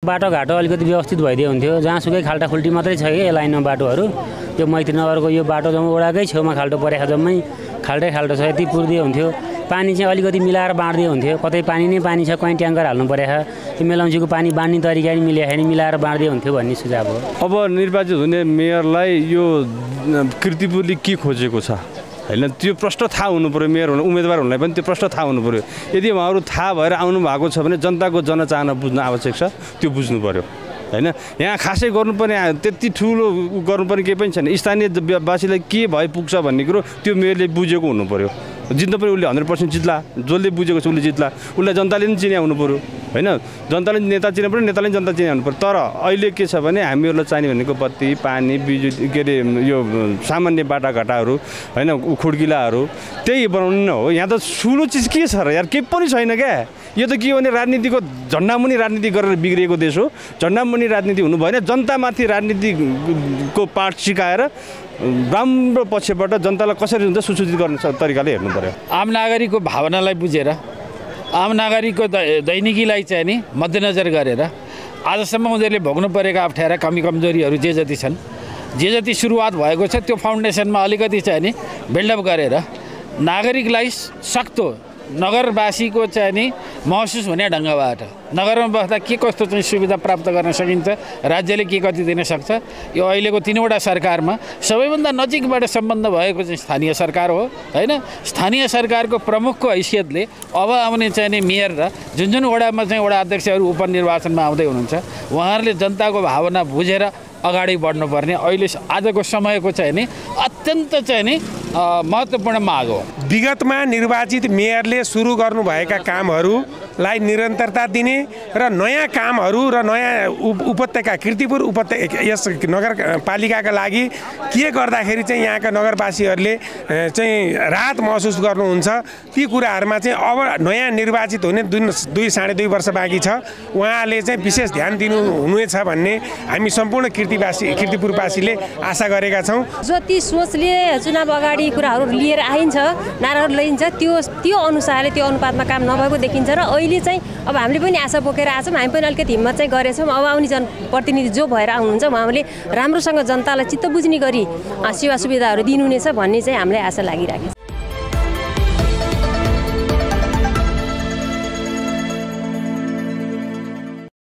बाटोघाटो अलिकति व्यवस्थित भइदियो हुन्थ्यो। जहाँसुकै खाल्टाखुल्टी मात्रै छ कि लाइनमा बाटोहरू। त्यो मैत्रीनगरको यो बाटो जम्मै वडाकै छेउमा खाल्टो परेको जम्मै खाल्टो छ। यति पुर्दियो हुन्थ्यो। पानी चाहिँ अलिकति मिलाएर बाँड्दियो हुन्थ्यो। कतै पानी नै पानी छ, कहीँ ट्याङ्कर हाल्नु परेको छ। त्यो मेलम्चीको पानी बाँड्ने तरिका नि मिलेको छैन, मिलाएर बाँड्दियो हुन्थ्यो भन्ने सुझाव हो। अब निर्वाचित हुने मेयरलाई यो कीर्तिपुरले के खोजेको छ हैन, त्यो प्रश्न थाहा हुनु पर्यो। मेयर उम्मेदवार हुनलाई पनि त्यो प्रश्न थाहा हुनु पर्यो। यदि उहाँहरू थाहा भएर आउनु भएको छ भने जनताको जनचाहना बुझ्न आवश्यक छ, त्यो बुझ्नु पर्यो हैन। यहाँ खासै गर्नुपर्ने त्यति ठुलो गर्नुपर्ने केही पनि छैन। स्थानीयवासीलाई के भए पुग्छ भन्ने कुरो त्यो मेयरले बुझेको हुनु पर्यो। जित्न पनि उसले 100% जित्ला, जसले बुझेको छ उसले जित्ला। उसलाई जनताले पनि चिनाउनु पर्यो हैन। जनताले नेता चिनाउनु पर्यो, नेताले जनता चिनाउनु पर्यो। तर अहिले के छ भने हामीहरूलाई चाहिने भनेको बत्ती, पानी, बिजुली, के अरे यो सामान्य बाटाघाटाहरू हैन, खुड्किलाहरू त्यही बनाउनु नै हो। यहाँ त ठुलो चिज के छ र यार, केही पनि छैन क्या। यो त के भने राजनीतिको झन्डामुनि राजनीति गरेर बिग्रिएको देश हो। झन्डामुनि राजनीति हुनु भएन। जनतामाथि राजनीतिको पाठ सिकाएर राम्रो पक्षबाट जनतालाई कसरी हुन्छ सुसूचित गर्ने तरिकाले हेर्नु पर्यो। आम नागरिकको भावनालाई बुझेर, आम नागरिकको दैनिकीलाई चाहिँ नि मध्यनजर गरेर आजसम्म उनीहरूले भोग्नु परेका अप्ठ्यारा कमी कमजोरीहरू जे जति छन्, जे जति सुरुवात भएको छ त्यो फाउन्डेसनमा अलिकति चाहिँ नि बिल्डअप गरेर नागरिकलाई सक्तो नगरवासीको चाहिँ नि महसुस हुने ढङ्गबाट नगरमा बस्दा के कस्तो चाहिँ सुविधा प्राप्त गर्न सकिन्छ, राज्यले के कति दिन सक्छ। यो अहिलेको 3वटा सरकारमा सबैभन्दा नजिकबाट सम्बन्ध भएको चाहिँ स्थानीय सरकार हो हैन। स्थानीय सरकारको प्रमुखको हैसियतले अब आउने चाहिँ नि मेयर र जुन जुन वडामा चाहिँ वडा अध्यक्षहरू उपनिर्वाचनमा आउँदै हुनुहुन्छ उहाँहरूले जनताको भावना बुझेर अगाडि बढ्नुपर्ने अहिले आजको समयको चाहिँ नि अत्यन्त चाहिँ नि महत्त्वपूर्ण माग हो। विगतमा निर्वाचित मेयरले सुरु गर्नुभएका कामहरूलाई निरन्तरता दिने र नयाँ कामहरू र नयाँ उपत्यका कीर्तिपुर उपत्यका यस नगरपालिकाका लागि के गर्दाखेरि चाहिँ यहाँका नगरवासीहरूले चाहिँ राहत महसुस गर्नुहुन्छ ती कुराहरूमा चाहिँ अब नयाँ निर्वाचित हुने 2.5 वर्ष बाँकी छ। उहाँले चाहिँ विशेष ध्यान दिनु हुनेछ भन्ने हामी सम्पूर्ण कीर्तिपुरवासीले आशा गरेका छौँ। जति सोचले चुनाव अगाडि कुराहरू लिएर आइन्छ, नाराहरू लिइन्छ, त्यो अनुसारले त्यो अनुपातमा काम नभएको देखिन्छ र अहिले चाहिँ अब हामीले पनि आशा बोकेर आछौँ। हामी पनि अलिकति हिम्मत चाहिँ गरेछौँ। अब आउने जनप्रतिनिधि जो भएर आउनुहुन्छ उहाँले राम्रोसँग जनतालाई चित्त बुझ्ने गरी सेवा सुविधाहरू दिनुहुनेछ भन्ने चाहिँ हामीलाई आशा लागिरहेको छ।